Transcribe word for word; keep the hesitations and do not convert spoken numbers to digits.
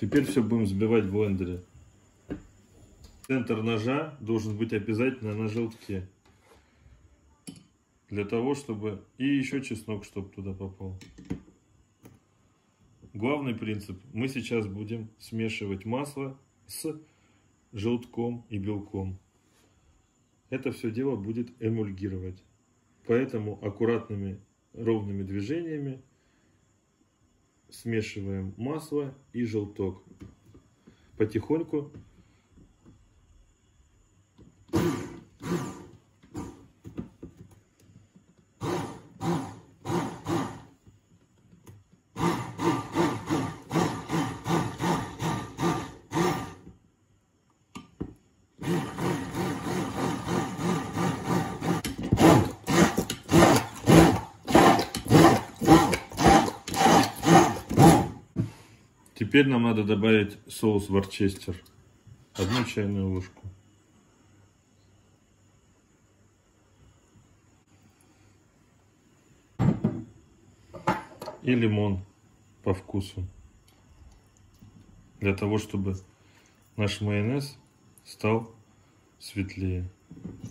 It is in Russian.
Теперь все будем взбивать в блендере. Центр ножа должен быть обязательно на желтке. Для того, чтобы... И еще чеснок, чтобы туда попал. Главный принцип. Мы сейчас будем смешивать масло с желтком и белком. Это все дело будет эмульгировать. Поэтому аккуратными ровными движениями смешиваем масло и желток. Потихоньку. Теперь нам надо добавить соус Ворчестер. Одну чайную ложку. И лимон по вкусу. Для того, чтобы наш майонез стал светлее.